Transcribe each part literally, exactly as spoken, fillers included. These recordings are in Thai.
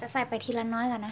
จะใส่ไปทีละน้อยก่อนนะ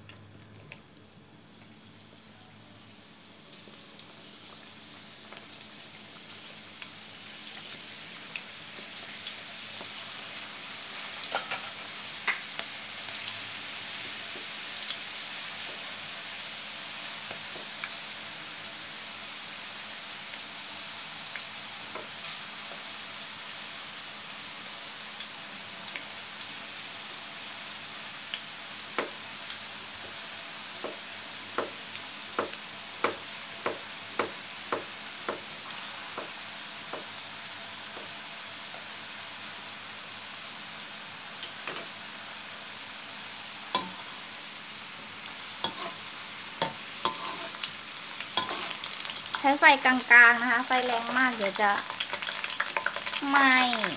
ใช้ไฟกลางๆนะคะไฟแรงมากเดี๋ยวจะไหม้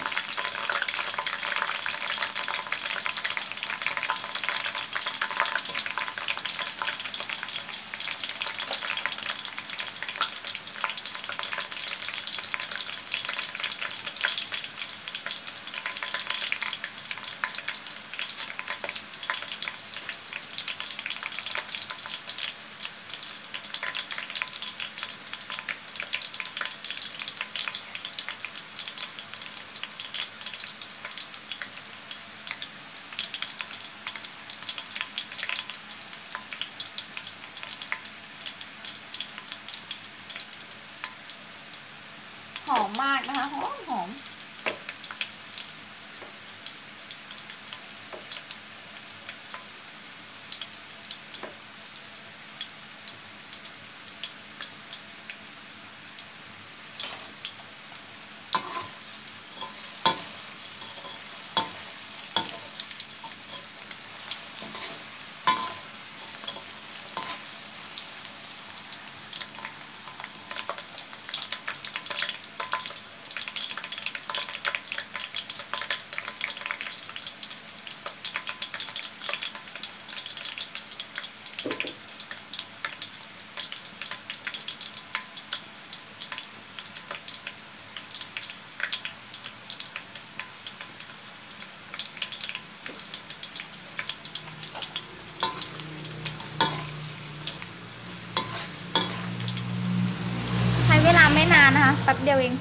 หอมมากนะคะหอมหอมเวลาไม่นานนะคะแป๊บเดียวเอง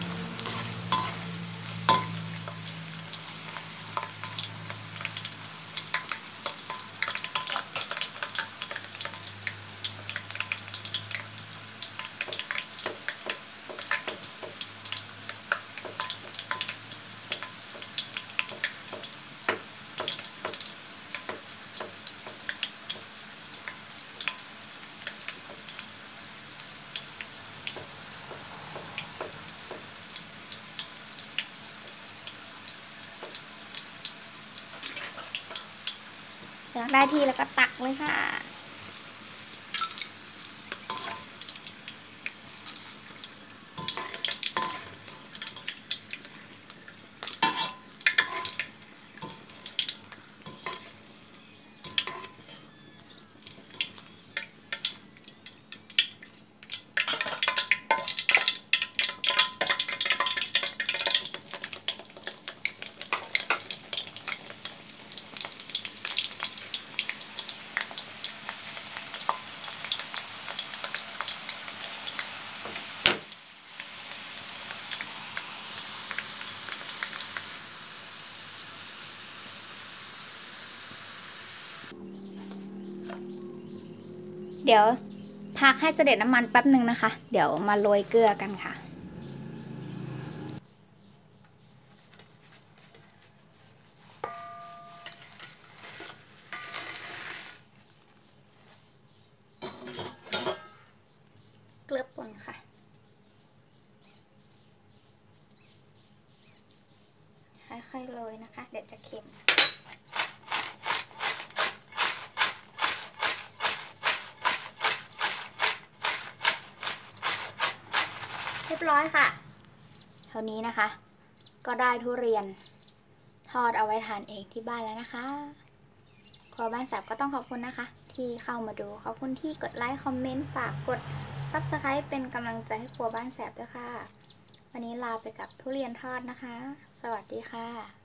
อยากได้ที่แล้วก็ตักเลยค่ะเดี๋ยวพักให้เสด็จน้ำมันแป๊บหนึ่งนะคะเดี๋ยวมาโรยเกลือกันค่ะเกลือป่นค่ะค่อยๆโรยนะคะเดี๋ยวจะเค็มเรียบร้อยค่ะเท่านี้นะคะก็ได้ทุเรียนทอดเอาไว้ทานเองที่บ้านแล้วนะคะครัวบ้านแสบก็ต้องขอบคุณนะคะที่เข้ามาดูขอบคุณที่กดไลค์คอมเมนต์ฝากกด ซับสไครบ์ เป็นกำลังใจให้ครัวบ้านแสบด้วยค่ะวันนี้ลาไปกับทุเรียนทอดนะคะสวัสดีค่ะ